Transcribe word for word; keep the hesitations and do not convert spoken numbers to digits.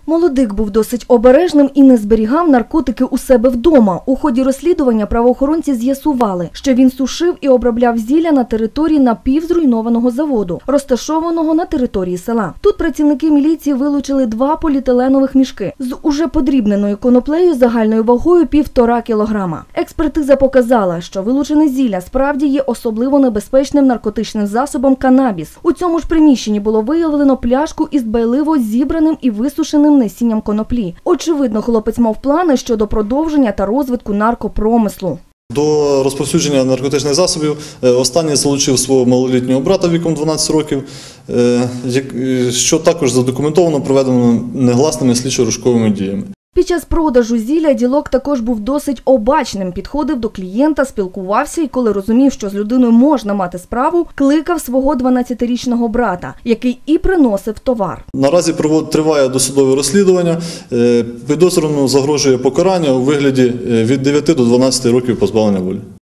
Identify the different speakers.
Speaker 1: Молодик був досить обережним і не зберігав наркотики у себе вдома. У ході розслідування правоохоронці з'ясували, що він сушив і обробляв зілля на території напівзруйнованого заводу, розташованого на території села. Тут працівники міліції вилучили два поліетиленових мішки з уже подрібненою коноплею загальною вагою півтора кілограма. Експертиза показала, що вилучене зілля справді є особливо небезпечним наркотичним засобом канабіс. У цьому ж приміщенні було виявлено пляшку із дбайливо зібраним і висушеним насінням коноплі. Очевидно, хлопець мав плани щодо продовження та розвитку наркопромислу.
Speaker 2: До розповсюдження наркотичних засобів останній залучив свого малолітнього брата віком дванадцять років, що також задокументовано проведено негласними слідчо-розшуковими діями.
Speaker 1: Під час продажу зілля ділок також був досить обачним, підходив до клієнта, спілкувався і коли розумів, що з людиною можна мати справу, кликав свого дванадцятирічного брата, який і приносив товар.
Speaker 2: Наразі триває досудове розслідування, підозрюваному загрожує покарання у вигляді від дев'яти до дванадцяти років позбавлення волі.